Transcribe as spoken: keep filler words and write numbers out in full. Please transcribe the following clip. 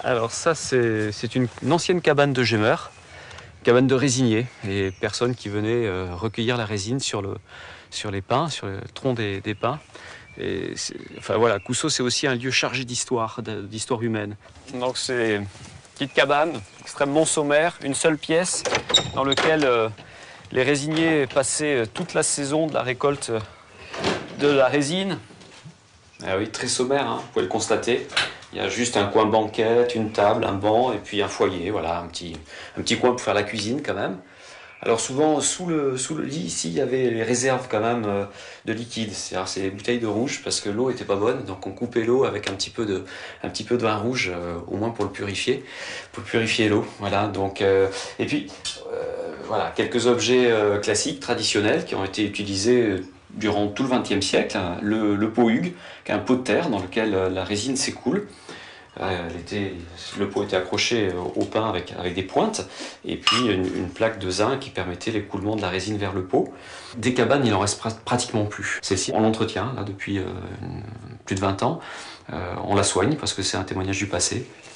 Alors ça, c'est une, une ancienne cabane de gémeurs, cabane de résiniers, et personnes qui venaient euh, recueillir la résine sur, le, sur les pins, sur le tronc des, des pins. Et enfin voilà, Coussot, c'est aussi un lieu chargé d'histoire, d'histoire humaine. Donc c'est une petite cabane extrêmement sommaire, une seule pièce dans laquelle euh, les résiniers passaient toute la saison de la récolte de la résine. Ah oui, très sommaire, hein, vous pouvez le constater. Il y a juste un coin banquette, une table, un banc et puis un foyer, voilà, un petit, un petit coin pour faire la cuisine quand même. Alors souvent, sous le, sous le lit, ici, il y avait les réserves quand même euh, de liquide. C'est-à-dire, c'est les bouteilles de rouge parce que l'eau était pas bonne. Donc on coupait l'eau avec un petit peu de, un petit peu de vin rouge, euh, au moins pour le purifier, pour purifier l'eau. Voilà. Donc, euh, et puis, euh, voilà, quelques objets euh, classiques, traditionnels, qui ont été utilisés durant tout le vingtième siècle. Le, le pot Hugues, qui est un pot de terre dans lequel la résine s'écoule. Euh, elle était, le pot était accroché au pain avec, avec des pointes et puis une, une plaque de zinc qui permettait l'écoulement de la résine vers le pot. Des cabanes, il en reste pr pratiquement plus. Celle-ci, on l'entretient là depuis euh, plus de vingt ans. Euh, on la soigne parce que c'est un témoignage du passé.